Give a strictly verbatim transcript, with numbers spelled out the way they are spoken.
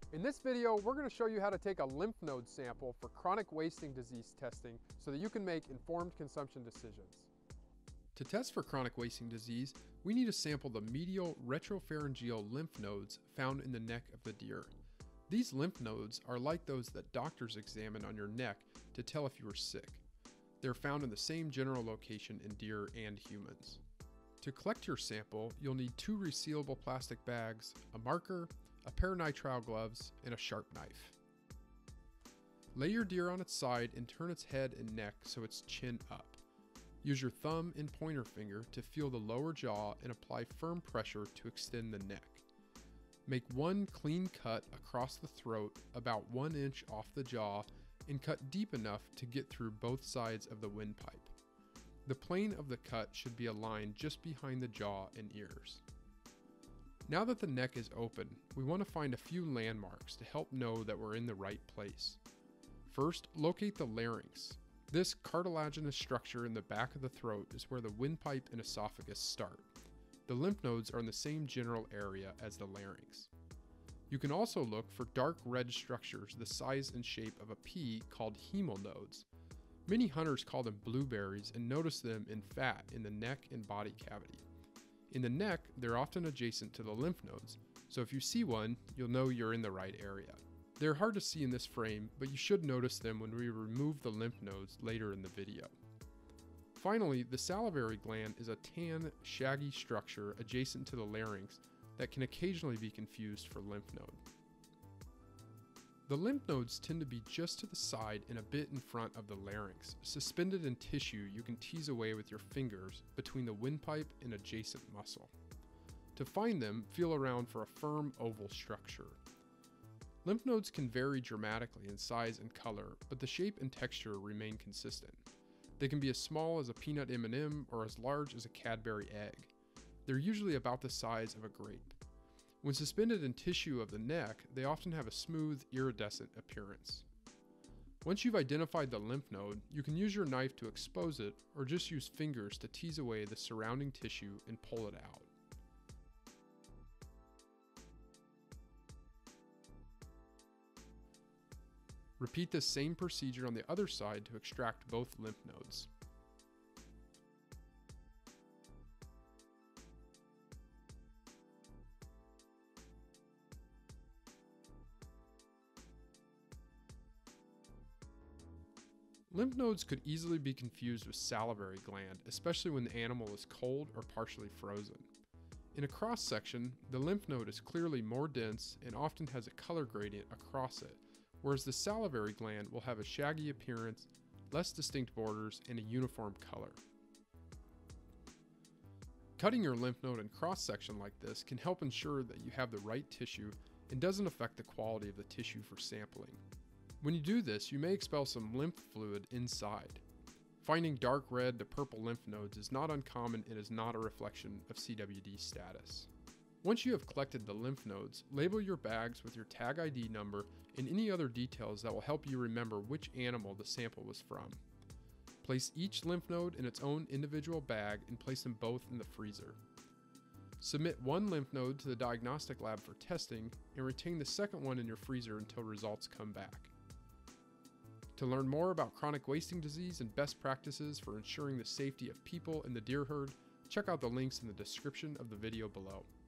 In this video, we're going to show you how to take a lymph node sample for chronic wasting disease testing so that you can make informed consumption decisions. To test for chronic wasting disease, we need to sample the medial retropharyngeal lymph nodes found in the neck of the deer. These lymph nodes are like those that doctors examine on your neck to tell if you are sick. They're found in the same general location in deer and humans. To collect your sample, you'll need two resealable plastic bags, a marker, a pair of nitrile gloves, and a sharp knife. Lay your deer on its side and turn its head and neck so it's chin up. Use your thumb and pointer finger to feel the lower jaw and apply firm pressure to extend the neck. Make one clean cut across the throat about one inch off the jaw and cut deep enough to get through both sides of the windpipe. The plane of the cut should be aligned just behind the jaw and ears. Now that the neck is open, we want to find a few landmarks to help know that we're in the right place. First, locate the larynx. This cartilaginous structure in the back of the throat is where the windpipe and esophagus start. The lymph nodes are in the same general area as the larynx. You can also look for dark red structures the size and shape of a pea called hemonodes. Many hunters call them blueberries and notice them in fat in the neck and body cavity. In the neck, they're often adjacent to the lymph nodes, so if you see one, you'll know you're in the right area. They're hard to see in this frame, but you should notice them when we remove the lymph nodes later in the video. Finally, the salivary gland is a tan, shaggy structure adjacent to the larynx that can occasionally be confused for lymph node. The lymph nodes tend to be just to the side and a bit in front of the larynx, suspended in tissue you can tease away with your fingers between the windpipe and adjacent muscle. To find them, feel around for a firm oval structure. Lymph nodes can vary dramatically in size and color, but the shape and texture remain consistent. They can be as small as a peanut M and M or as large as a Cadbury egg. They're usually about the size of a grape. When suspended in tissue of the neck, they often have a smooth, iridescent appearance. Once you've identified the lymph node, you can use your knife to expose it or just use fingers to tease away the surrounding tissue and pull it out. Repeat the same procedure on the other side to extract both lymph nodes. Lymph nodes could easily be confused with salivary gland, especially when the animal is cold or partially frozen. In a cross section, the lymph node is clearly more dense and often has a color gradient across it, whereas the salivary gland will have a shaggy appearance, less distinct borders, and a uniform color. Cutting your lymph node in cross section like this can help ensure that you have the right tissue and doesn't affect the quality of the tissue for sampling. When you do this, you may expel some lymph fluid inside. Finding dark red to purple lymph nodes is not uncommon and is not a reflection of C W D status. Once you have collected the lymph nodes, label your bags with your tag I D number and any other details that will help you remember which animal the sample was from. Place each lymph node in its own individual bag and place them both in the freezer. Submit one lymph node to the diagnostic lab for testing and retain the second one in your freezer until results come back. To learn more about chronic wasting disease and best practices for ensuring the safety of people in the deer herd, check out the links in the description of the video below.